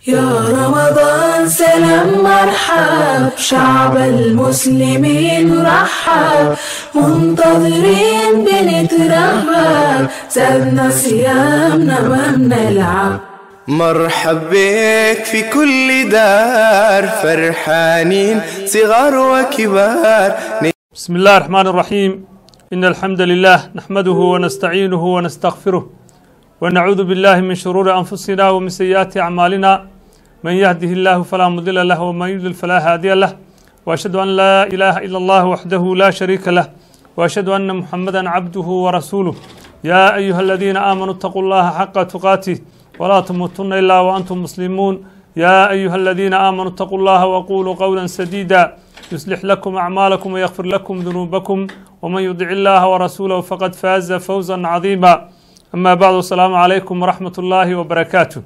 يا رمضان سلام مرحب شعب المسلمين رحب منتظرين بنترحب زادنا صيامنا ما بنلعب مرحب بك في كل دار فرحانين صغار وكبار. بسم الله الرحمن الرحيم. إن الحمد لله نحمده ونستعينه ونستغفره ونعوذ بالله من شرور أنفسنا ومن سيئات أعمالنا من يهده الله فلا مضل له ومن يضلل فلا هادي له وأشهد أن لا إله إلا الله وحده لا شريك له وأشهد أن محمدا عبده ورسوله. يا أيها الذين آمنوا اتقوا الله حق تقاته ولا تموتن إلا وأنتم مسلمون. يا أيها الذين آمنوا اتقوا الله وقولوا قولا سديدا يصلح لكم أعمالكم ويغفر لكم ذنوبكم ومن يطع الله ورسوله فقد فاز فوزا عظيما. أما بعد السلام عليكم ورحمة الله وبركاته.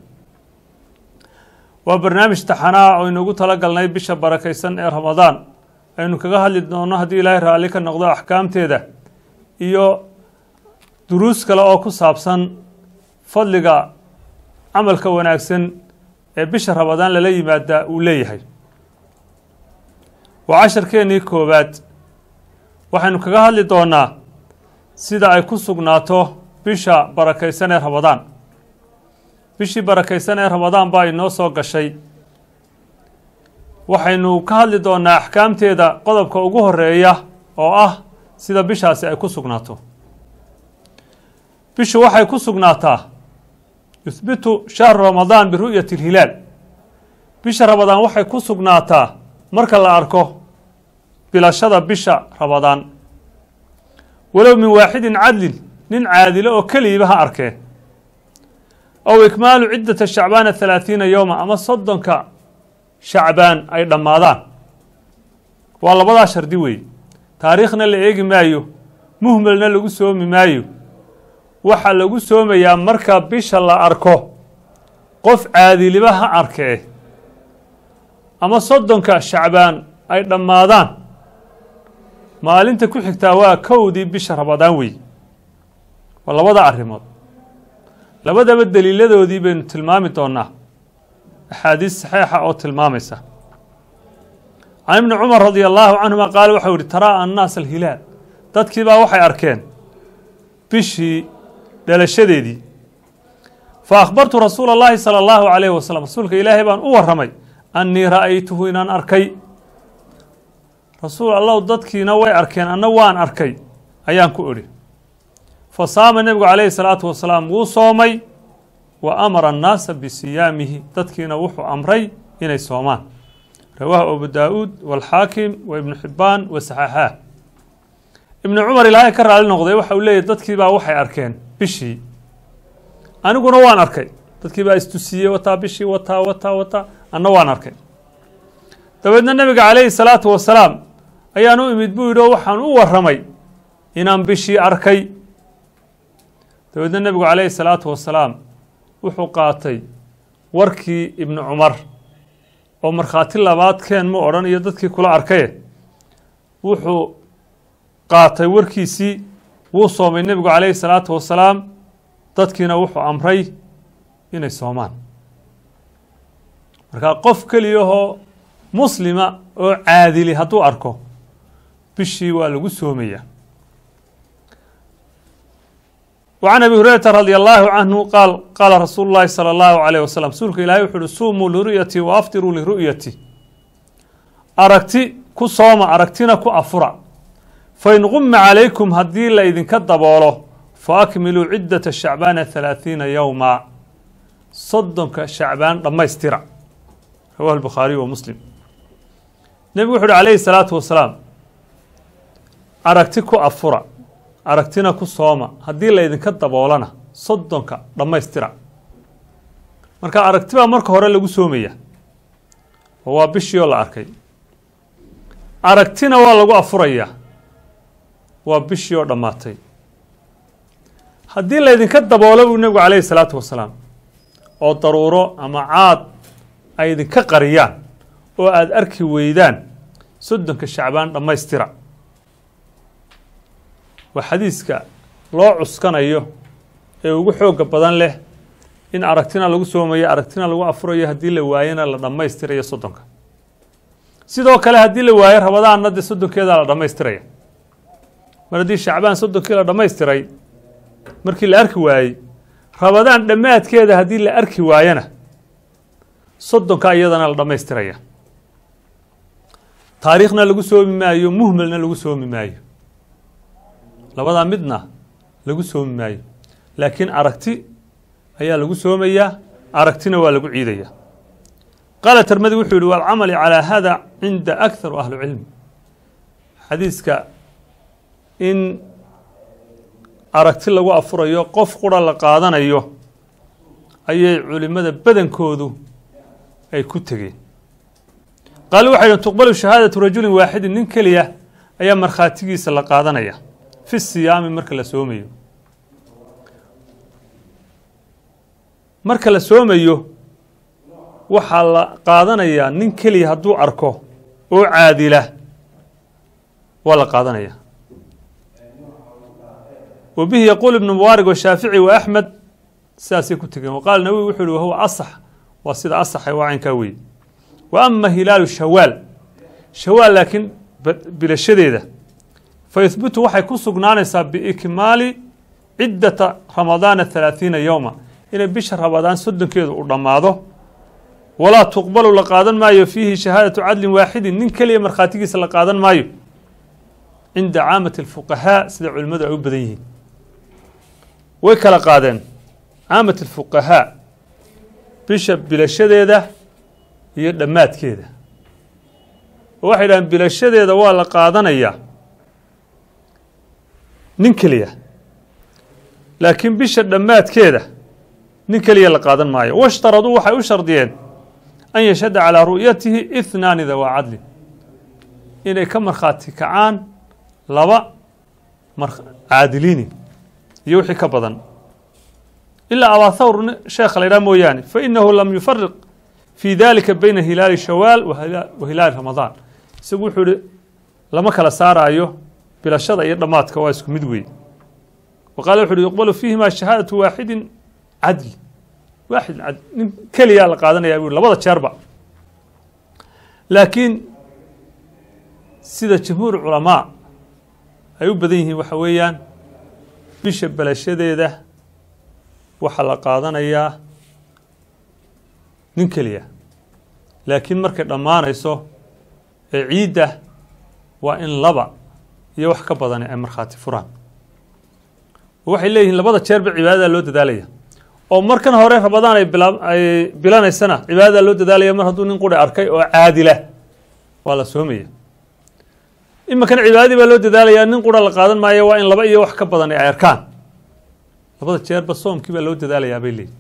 وبرنامج تحنا وإنه تلقى بشا بركيسن رمضان إنه كجاه للدنيا هدي الله رأيك النقضاء أحكام تيدا إيو دروس كلا أكو سابسن فضلقا عمل كوناكسن بشا رمضان للي مادة وليه وعشر كيني كوبات وحنو كجاه للدنيا سيدا أيكو سقناته bisha barakaysan ee Ramadaan. bishii barakaysan ee Ramadaan baa inoo soo gashay. waxaynu ka hadli doonaa ahkaamteeda qodobka ugu horeeya oo ah sida bishaasi ay ku sugnaato. bishu waxay ku sugnaataa yuthbitu shahr Ramadaan bi ru'yati al-hilal. bisha Ramadaan waxay ku sugnaataa marka la arko bilashada bisha Ramadaan. walow min waahidin adlin nin caadilo oo kaliya ha arkay aw ikmaalu ciddata shacbaan 30 yawma ama soddonka shacbaan ay dhamaadaan waa labada shardi weey taariikhna la eegi maayo muhmalna lagu soomi maayo waxa lagu soomayaa marka bisha la arko qof caadiliba ha arkay ama soddonka shacbaan ay dhamaadaan maalinta ku xigtaa waa kowdii bisha Ramadaan weey واللبدا arrimood labadaba daliiladoodii baynu tilmaami doonaa axaadiis saxiixa oo tilmaamaysa عن ابن عمر رضي الله عنهما قال وحور ترى الناس الهلال dadkii baa waxay arkeen bishii dhalashadeedii فأخبرت رسول الله صلى الله عليه وسلم رسولك إلهي بان uwaramay أني رأيته inaan arkay رسول الله dadkiina way arkeen anna waan arkay ayaan ku iri فصام النبي عليه الصلاة والسلام وصومي وأمر الناس بصيامه تدكينا وحو أمري إني صومان رواه أبو داود والحاكم وابن حبان وصححاه. ابن عمر إلهي كرر على النقضي وحو لي تدكي با وحي أركين بشي أنا قلنا وان أركي تدكي با استسية وتا بشي وتا أنا وان أركي تبدنا النبي عليه الصلاة والسلام أيانو إمد بويدو وحان ورمي إنام بشي أركي تودنا النبي عليه الصلاة والسلام وحقاتي وركي ابن عمر ومرخاتي اللبات كان مؤرن يددكي كل عركيه وحو قاتي وركي سي وصوم النبي عليه الصلاة والسلام ددكينا وحو أمري إني صومان مركا قف كليوه مسلمة وعادلي هاتو أركو بشي والغو سومية. وعن أبي هريرة رضي الله عنه قال رسول الله صلى الله عليه وسلم سولك إلهي وحول صوموا لرؤيتي وأفطروا لرؤيتي أركتي كو صوم أركتنا كو أفرع فإن غم عليكم هدي لا إذن كدبوله فأكملوا عدة الشعبان 30 يوما صدنك الشعبان لما يسترع. رواه البخاري ومسلم. نبي وحول عليه الصلاة والسلام أركتي كو أفرع aragtina ku sooma hadii la idin ka daboolana soddonka dhameystira marka aragtiba marka hore lagu soomaya waa bishii la arkay aragtina waa lagu afuraya waa bishii dhamaatay hadii la idin ka daboolo uu nabiga kaleey salaatu wasalaam oo daruuro ama caad ay idin ka qariyaan oo aad arki weydaan soddonka shacbaan dhameystira وحديثك لو عسكنايو ee ugu xoog badan leh in aragtina lagu soomayo aragtina lagu afurayo haddii la waayana la dhammaystirayo soddonka sidoo kale haddii la waayo rabadaanna dee soddonkeeda la dhammaystiraya mar haddii shacbaan soddonkii la dhammaystiray markii la arki waayey rabadaan dhammaadkeeda haddii la arki waayana soddonka iyadana la dhammaystiraya taariikhna lagu soomi maayo muhmalna lagu soomi maayo labadaa midna lagu soomi maayo laakiin aragti ayaa lagu soomayaa aragtina waa lagu ciidaya qaala tirmidi wuxuu yihi waalcamali calaa hada cinda akharu ahli cilmi xadiiska in aragti lagu afurayo qof qura la qaadanayo ayay culimada badankoodu ay ku tegeen qaalu waxay yidhn tuqbalu shahaadatu rajulin waaxidin nin keliya ayaa markhaatigiisa la qaadanaya fi siyaami marka la soomayo marka la soomayo waxaa la qaadanayaa nin keliya hadduu arko oo caadila waa la qaadanaya wa bihi yaquul ibnu mubaarak washaafici wa axmed sidaasay ku tegeen waqaala nawowi wuxuu yihi wahuwa asax waa sida asaxa waa caynkaa weye wa ama hilaalu shawaal shawaal laakiin bilashadeeda fa yuhbitu waxay ku sugnaanaysaa biikmaali ciddata ramadaana 30 yowma inay bisha ramadaan soddonkeedu u dhammaado walaa tuqbalu la qaadan maayo fiihi shahaadatu cadlin waaxidin nin keliya markhaatigiisa la qaadan maayo cinda caamati alfuqahaa sida culimmadu ay u badan yihiin way kala qaadeen caamati alfuqahaa bisha bilashadeeda iyo dhammaadkeeda oo waxay dhahaan bilashadeeda waa la qaadanayaa nin keliya laakiin bisha dhammaadkeeda nin keliya la qaadan maayo washtaraduu waxay u shardiyeen an yashhada calىa ru'yatihi ihnaani dawaa cadlin inay ka markhaati kacaan laba caadiliini iyo wixii ka badan ilaa abaa thawr sheekha la ydhaha mooyaane fainahu lam yufariq fii dalika bayna hilaali shawaal wa hilaali ramadaan isagu wuxuu ihi lama kala saaraayo bilashada iyo dhammaadka waa isku mid wey wa qaala wuxu uhi yuqbalu fiihima shahaadatu waaxidin cadl waaxid nin keliyaa la qaadanaya buu labada jeerba laakiin sida jamhuur culamaa ay u badan yihiin waxa weeyaan bisha belashadeeda waxaa la qaadanayaa nin keliya laakiin markay dhammaanayso ee ciidda waa in laba iyo wax ka badani ay markhaati furaan waxay leeyihiin labada jeerba cibaadada loo dadaalaya oo markan hore ramadaan ay bilanaysana cibaadada loo dadaalaya mar hadduu nin quri arkay oo caadila waa la soomaya iminkana cibaadadii baa loo dadaalayaa nin qura la qaadan maayo waa in laba iyo wax ka badan ay arkaan labada jeerba soomkii baa loo dadaalayaa bay leeyihin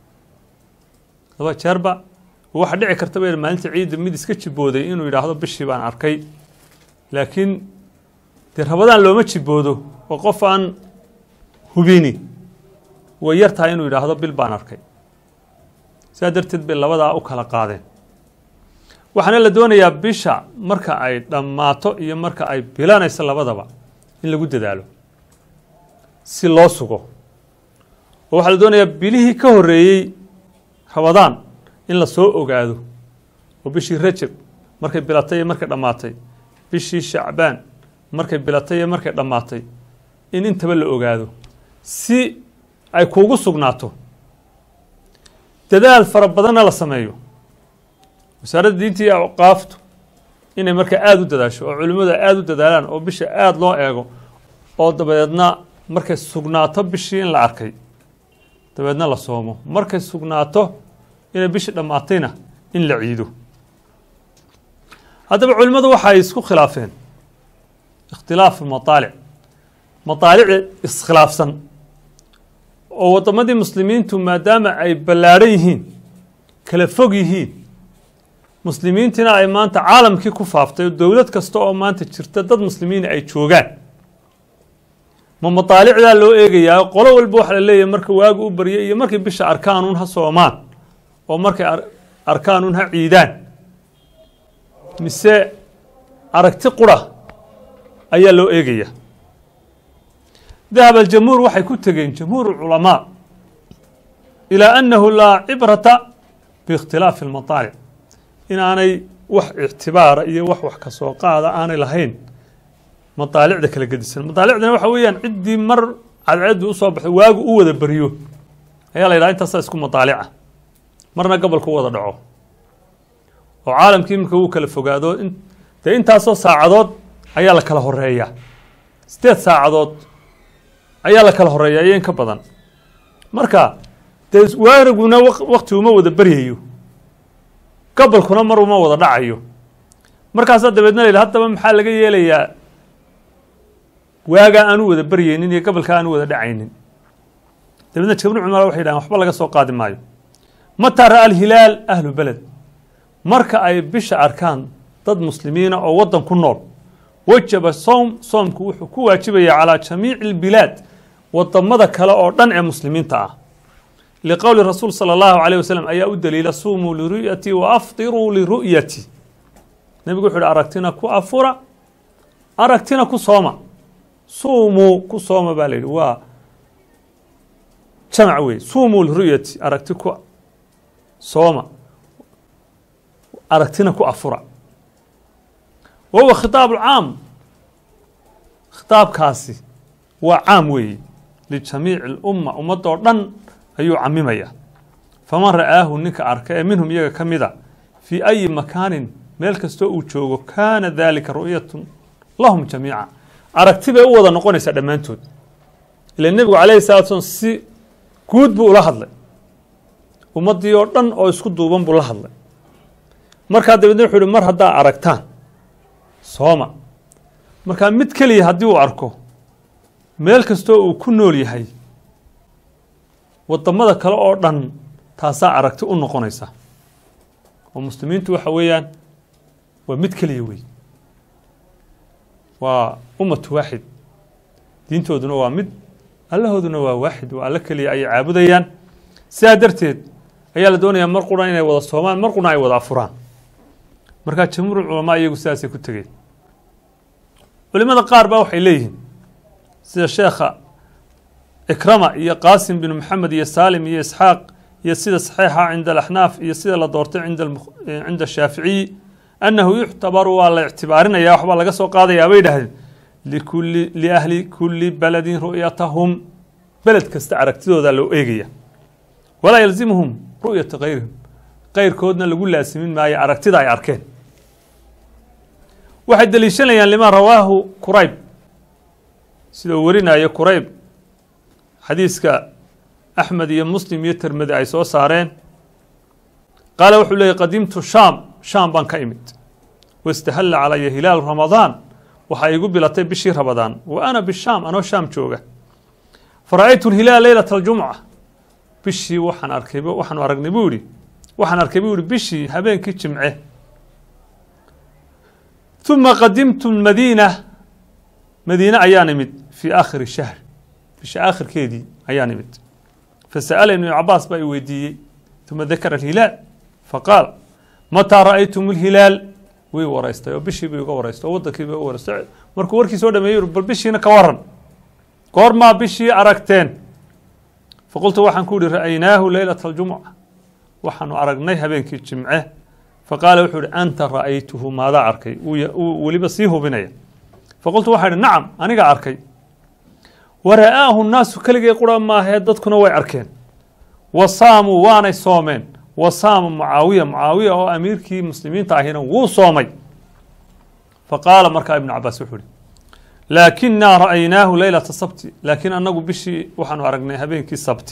labada jeerba waxa dhici karta bay maalinta ciidda mid iska jibooday inuu yidhaahdo bishii baan arkay laakiin dee ramadaan looma jiboodo oo qof aan hubini way yar tahay inuu yidhaahdo bil baan arkay sidaa darteed bay labadaa u kala qaadeen waxaana la doonayaa bisha marka ay dhammaato iyo marka ay bilanayso labadaba in lagu dadaalo si loo sugo oo waxaa la doonayaa bilihii ka horreeyey ramadaan in la soo ogaado oo bishii rajab markay bilatay iyo markay dhammaatay bishii shacbaan markay bilatay iyo markay dhammaatay in intaba la ogaado si ay kuugu sugnaato dadaal fara badanna la sameeyo wasaaradda diinta iyo awqaaftu inay markaa aada u dadaasho oo culimmadu aada u dadaalaan oo bisha aada loo eego oo dabadeedna markay sugnaato bishii in la arkay dabeedna la soomo markay sugnaato inay bishii dhammaatayna in la ciido haddaba culimmadu waxay isku khilaafeen ikhtilaafu mataalici iskhilaafsan oo waddamadii muslimiintu maadaama ay ballaadhan yihiin kala fog yihiin muslimiintina ay maanta caalamkii ku faaftay dowlad kasta oo maanta jirta dad muslimiina ay joogaan ma mataalicdaa loo eegayaa qolo walba waxa la leeyahay marka waagu u baryo iyo markay bisha arkaanuun ha soomaan oo markay arkaanuun ha ciidaan mise aragti qura ayaa loo eegaya dahab aljamhuur waxay ku tegeen jamhuur culamaa إلى أنه لا عبرة باختلاف المطالع إن أنا وح اعتبار إيه وح كسوقات أنا لهين مطالع ذاك اللي قدس المطالع ذا وحويا عندي مر على عد وصبح واجو وذا بريو هي لا أنت أساسكم مطالعة مرنا قبل قوة دعوه وعالم كيمك هو كالفوقادو أنت أساس ساعدود أيا لك الهرية ستة ساعدود أيا لك الهرية أيين كبدن مركا وارجونا وقت وما وذا بريو قبل كنا مر وما وذا دعيو مركا صد بدنا إلى حتى محل جاي لي waaga aanu wada baryeenin iyo gobolka aanu wada dhacaynin dabadna jabru cumar waxay dhahan waxba laga soo qaadi maayo mata ra al-hilal ahlu balad marka ay bisha arkaan dad muslimiina oo wadan ku nool wajaba soomku wuxuu ku waajibaya ala jamiic al-bilad wadamada kale oo dhan ee muslimiinta ah liqawli rasuul sallallahu alayhi wasallam ayaa u daliila suumu li ru'yati wa aftiru li ru'yati nabigu wuxuu aragtina ku afura aragtina ku sooma صوموا كصوم بالي و جمعوي صوموا الرؤية أركتكو صوم أركتنكو أفرع وهو خطاب العام خطاب كاسي وعام وي لجميع الأمة أمدورن أيو عميمية فمن رآه نك أركا منهم يجا كمدا في أي مكان ملك استوء وجوه كان ذلك رؤية لهم جميعا aragtibay u wada noqonaysa dhamaantood ilaa nabigu kaleey salaatu si guud buu la hadlay ummadii oo dhan oo isku duuban buu la hadlay marka dabadna wuxuu mar hadaa aragtaan sooma marka mid kaliya hadii uu arko meel kasto uu ku nool yahay wadamada kale oo dhan taasa aragti u noqonaysa oo muslimiintu waxa weeyaan waa mid kaliya weey وأمة واحد دينتو دنا وامد الله دنا واحد وعلى كلي أي عابديان سادرتيد أي لدوني مرقنا إنه وضع الصومان مرقنا أي وضع فران مركات شمر العلماء يقول ساسي كتجي ولماذا قاربوا إليهم سيد الشيخ إكرمة يا قاسم بن محمد يا سالم يا إسحاق يا سيد صحيحة عند الأحناف يا سيد لدورتين عند الشافعي أنه يعتبر والله اعتبارنا يا أحبال لقى سوق هذا يا بيده لأهل كل بلد رؤيتهم بلد كاستعركتوا ذا لو إيجيا ولا يلزمهم رؤية غيرهم غير كودنا اللي يقول لاسمين ما يعركت ذا يعركين واحد دليل يعني لما رواه كريب سيدورينا يا كريب حديثك أحمد يا مسلم يترمذي عيسو صارين قال وحولي قدمت شام بان كايمت واستهل علي هلال رمضان وحيقول بلاتي بشي رمضان وأنا بالشام أنا شام جوجة فرأيت الهلال ليلة الجمعة بشي وحن أركبه وحن أركبوري وحن أركبوري بشي هبين كيتش معه ثم قدمت المدينة مدينة أيانمت في آخر الشهر في آخر كيدي أيانمت فسأل ابن عباس بأي ودي ثم ذكر الهلال فقال متى رأيتم الهلال وي وريستا وبشي بي وريستا ودكي بي وريستا markuu warkii soo dhameeyay bal bishiina ka waran goorma bishii aragteen faqultu waxaan ku yiri ra'aynaahu laylatal jum'a waxaanu aragnay habeenkii jimce faqala wuxuu yiri anta ra'aytuhu maada arkay waliba sii hubinaya faqultu waxaan nacam aniga arkay waraahu الناس kaligay qura ma ahayd dadkuna way arkeen wasaamu waanay soomeen وصام معاوية أو أمير كي مسلمين تاهينا وصومي فقال مركا ابن عباس وحولي لكننا رأيناه ليلة السبت لكن أنه بشي وحن عرقناها بين كي السبت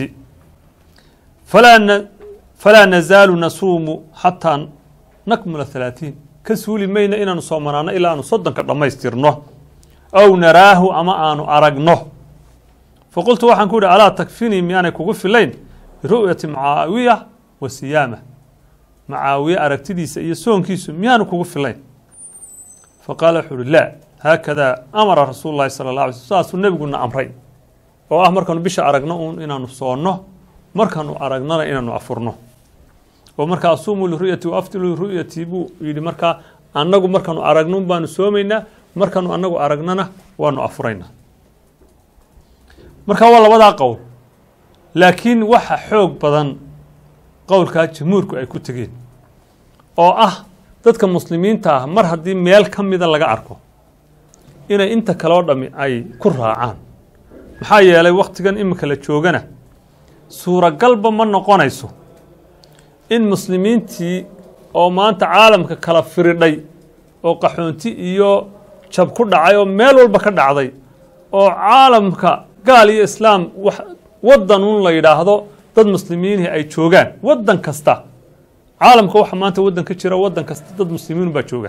فلا نزال نصوم حتى نكمل 30 كسولي مينا إنا نصومنا إلا أن نصدق لما يسترنه أو نراه أما أن عرقنه فقلت وحن كوري ألا تكفيني ميانا كوقف الليل رؤية معاوية وسيامة معاوية أركتدي سيسون كيسو ميانو كوقف الليل فقال حول لا هكذا أمر رسول الله صلى الله عليه وسلم النبي قلنا أمرين وأمر كانوا بيش أرقناه إنا نصونه مر كانوا أرقناه إنا نعفرناه ومركا أصوموا لرؤيتي وأفتلوا لرؤيتي بو يدي مركا أنكم مر كانوا أرقنون بانو سومينا مر كانوا أنكم أرقنانا وأنو أفرينا مركا والله وضع قول laakiin waxa xoog badan qowlkaa jumhuurku ay ku tegeen oo ah dadka muslimiinta ah mar haddii meel ka mida laga arko inay inta kaloo dhammi ay ku raacaan maxaa yeelay wakhtigan iminka la joogana suuragalba ma noqonayso in muslimiintii oo maanta caalamka kala firidhay oo qaxoonti iyo jab ku dhacay oo meel walba ka dhacday oo caalamka gaal iyo islaam waddan un la yidhaahdo dad muslimiinihii ay joogaan waddan kasta caalamka waxa maanta waddan ka jira waddan kasta dad muslimiin baa jooga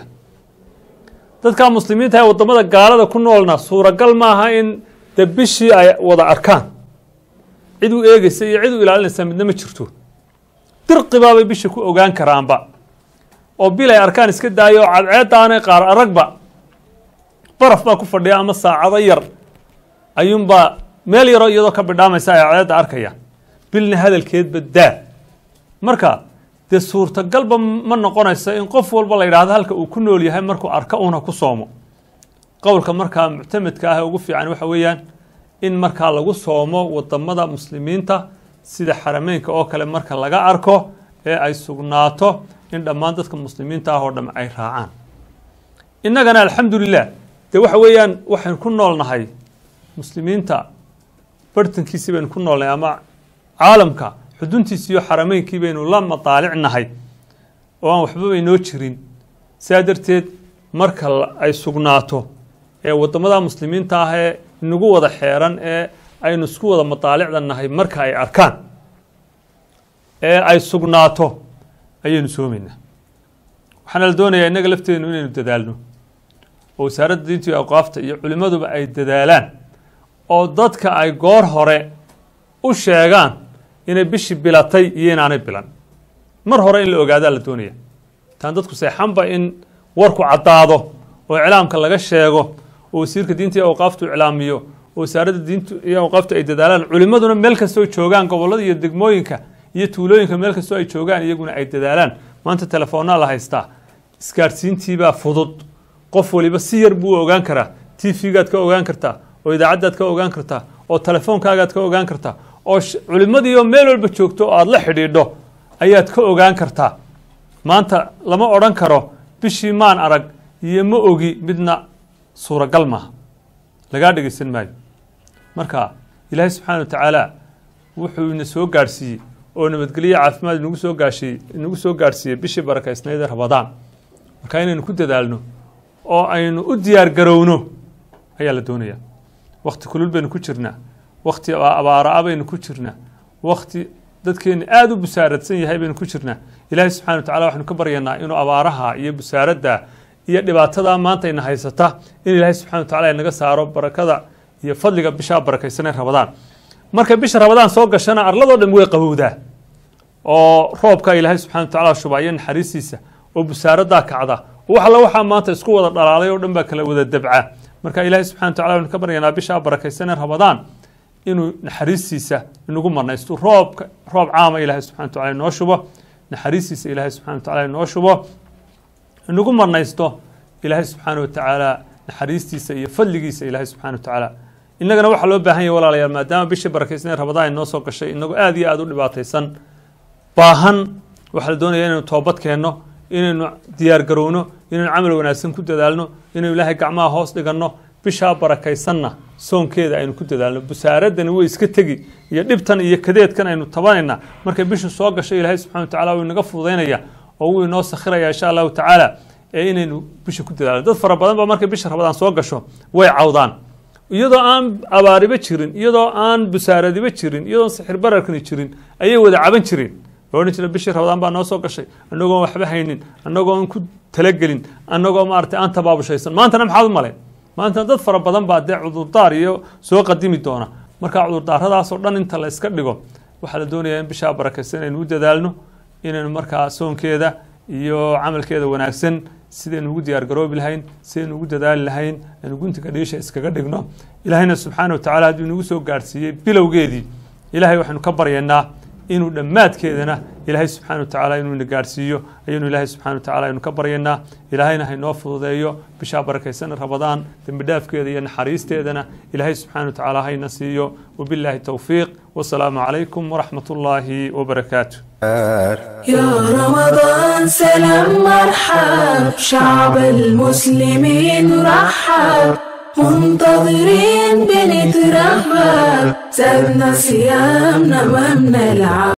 dadka muslimiinta ee waddamada gaalada ku noolna suuragal maaha in dee bishii ay wada arkaan cid u eegaysa iyo cid u ilaalinaysa midna ma jirto dirqibaabay bishii ku ogaan karaanba oo bil ay arkaan iska daayo oo cadceeddaanay qaar aragba baraf baa ku fadhiya ama saacado yar ayuunbaa meel yaroo iyadoo ka bidhaamaysa ay cadceedda arkaya bilna hadalkeedba daa marka dee suurtagalba ma noqonayso in qof walba la yidhaahdo halka uu ku nool yahay markuu arka uuna ku soomo qowlka markaa muctamadka ah ee ugu fiican waxa weeyaan in markaa lagu soomo wadamada muslimiinta sida xarameynka oo kale marka laga arko ee ay sugnaato in dhammaan dadka muslimiinta ah oo dham ay raacaan innagana alxamdulilah dee waxa weeyaan waxaynu ku noolnahay muslimiinta bartankiisii baynu ku noolnahay ama caalamka xuduntiisi iyo xarameynkii baynu la mataalicnahay oo aan waxbaba inoo jirin sidaa darteed marka ay sugnaato ee waddamada muslimiinta ah ee inagu wada xeeran ee aynu isku wada mataalicda nahay marka ay arkaan ee ay sugnaato ayaynu soomaynaa waxaana la doonayaa innaga lafteennu inaynu dadaalno oo wasaaradda diinta iyo awqaafta iyo culimmaduba ay dadaalaan oo dadka ay goor hore u sheegaan inay bishii bilatay iyo inaanay bilan mar hore in la ogaadaa la doonaya taan dadku seexanba in warku caddaado oo iclaamka laga sheego oo wasiirka diinta iyo awqaaftu iclaamiyo oo wasaaradda diinta iyo awqaaftu ay dadaalaan culimmaduna meel kastoo joogaan gobollada iyo degmooyinka iyo tuulooyinka meel kastoo ay joogaan iyaguna ay dadaalaan maanta telefoonnaa la haystaa isgaadhsiintiibaa fudud qof waliba si yar buu ogaan karaa tv-gaad ka ogaan kartaa oo idaacaddaad ka ogaan kartaa oo telefoonkaagaad ka ogaan kartaa oo culimmadiioo meel walba joogto oo aada la xidhiidho ayaad ka ogaan kartaa maanta lama odhan karo bishii maan arag iyo ma ogi midna suuragal maaha lagaa dhegaysan maayo marka ilaahay subxaana wa tacaala wuxuu ina soo gaadhsiiyey oo nabadgelyo caafimaad inagu soo gaadhsiiyey bishii barakaysnayd ee rabadaan marka inaynu ku dadaalno oo aynu u diyaar garowno ayaa la doonayaa wakti kulul baynu ku jirnaa wakti abaara-a baynu ku jirnaa wakti dadkeenna aada u busaaradsan yahay baynu ku jirnaa ilaahay subxana wa tacala waxaynu ka baryanaa inuu abaaraha iyo busaaradda iyo dhibaatadaa maanta ina haysata in ilaahay subxana wa tacala inaga saaro barakada iyo fadliga bishaa barakaysanee rabadaan markay bisha rabadaan soo gashana arladoo dhan way qabowdaa oo roobka ilaahay subxana wa tacala shubaayo naxariistiisa oo busaaraddaa kacda wax alla waxaa maanta isku wada dhalaalay oo dhan baa kala wada dabca marka ilaahay subxana wa tacala waxaynu ka baryanaa bishaa barakaysanee rabadaan inuu naxariistiisa inagu marnaysto roob caama ilaahay subxana wa tacala inoo shubo naxariistiisa ilaahay subxana wa tacala inoo shubo inagu marnaysto ilaahay subxaana wa tacaala naxariistiisa iyo fadligiisa ilaahay subxana wa tacaala innagana waxaa loo baahan yahay walaalayaal maadaama bishii barakaysnee rabadaan inoo soo gashay inagoo aada iyo aada u dhibaataysan baahan waxaa la doonaya inaynu toobad keenno inaynu diyaar garowno inaynu camal wanaagsan ku dadaalno inaynu ilaahay gacmaha hoos dhiganno bishaa barakaysanna soonkeeda aynu ku dadaalno busaaradani way iska tegi iyo dhibtan iyo kadeedkan aynu tabanayna markay bishu soo gasho ilaahay subxana wa tacala wuu inaga fududaynaya oo wuu inoo sakhiraya insha allahu tacaala ee inaynu bisha ku dadaalno dad fara badan baa markay bisha rabadaan soo gasho way cawdaan iyadoo aan abaariba jirin iyadoo aan busaaradiba jirin iyadoo sixir bararkani jirin ayay wada caban jireen odhan jira bishii rabadaan baa noo soo gashay annagoon waxba haynin annagoon ku talagelin annagoo maaragtay aan tabaabushaysan maantana maxaad u malayn maantana dad fara badan baa dee cudurdaar iyo soo qadimi doona marka cudurdaaradaasoo dhan inta la iska dhigo waxaa la doonayaa in bishaa barakaysan inaynu u dadaalno inaynu markaa soonkeeda iyo camalkeeda wanaagsan sidaynu ugu diyaar garoobi lahayn sidaynu ugu dadaali lahayn aynu guntiga dhiisha iskaga dhigno ilaahayna subxaana wa tacala hadduu inagu soo gaadhsiiyey bilowgeedii ilaahay waxaynu ka baryaynaa inuu dhammaadkeedana ilaahay subxaana wa tacaala inuu ina gaadhsiiyo ayaynu ilaahay subxana wa tacaala aynu ka baryaynaa ilaahayna haynoo fududeeyo bishaa barakaysan ramadaan dembi dhaafkeeda iyo naxariisteedana ilaahay subxaana wa tacaala hayna siiyo wabilaahi towfiiq wasalaamu calaykum waraxmat ullaahi wabarakaatu يا رمضان سلام مرحب شعب المسلمين رحب منتظرين بنترحب زادنا صيامنا ما بنلعب